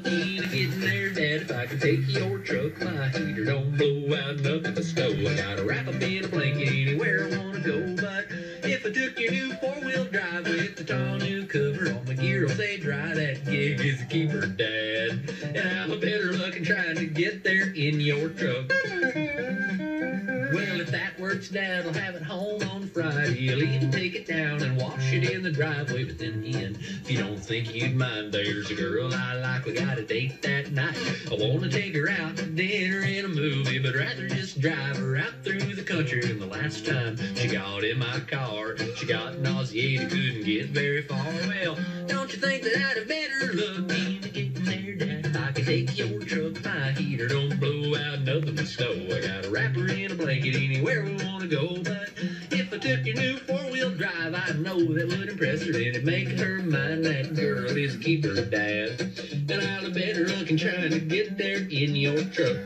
lucky to get in there, Dad. If I could take your truck, my heater don't blow out nothing but snow. I gotta wrap up in a blanket anywhere I wanna go. But if I took your new four-wheel drive with the tall new cover, all my gear will stay dry. That gig is a keeper, Dad. And I'll have better luck in trying to get there in your truck. Well, if that works, Dad, I'll have it home on Friday. He'll even take it down and wash it in the driveway. But then again, if you don't think you'd mind, there's a girl I like. We got a date that night. I want to take her out to dinner and a movie, but rather just drive her out through the country. And the last time she got in my car, she got nauseated, couldn't get very far. Well, don't you think that I'd have better luck to get there, Dad? If I could take your truck, my heater don't blow out nothing but snow. I got a wrapper in a blanket anywhere we want to go. But if I took your new four-wheel drive, I know that would impress her, and it'd make her mine. That girl is a keeper, Dad, and I'll have better luck in trying to get there in your truck.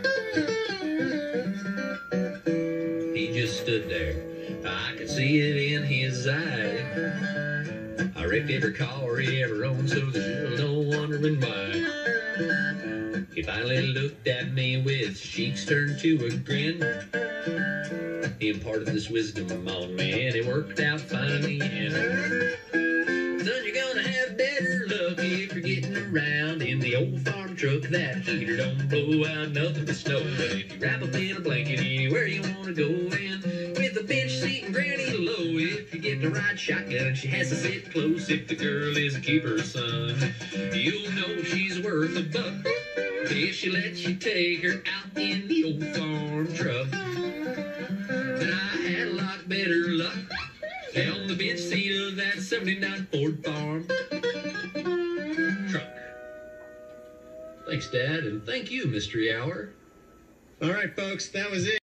He just stood there. I could see it in his eye. I wrecked every car he ever owned, so there's no wondering why. He finally looked at me with cheeks turned to a grin. He imparted this wisdom on me, and it worked out fine in the end. Son, you're gonna have better luck if you're getting around in the old farm truck. That heater don't blow out nothing but snow. But if you wrap up in a blanket anywhere you wanna go in, with a bench seat and granny low, if you get to ride shotgun, she has to sit close. If the girl is a keeper, son, you'll know she's worth a buck if she lets you take her out in the old farm truck. And I had a lot better luck on the bench seat of that 79 Ford farm truck. Thanks, Dad, and thank you, Mystery Hour. All right, folks, that was it.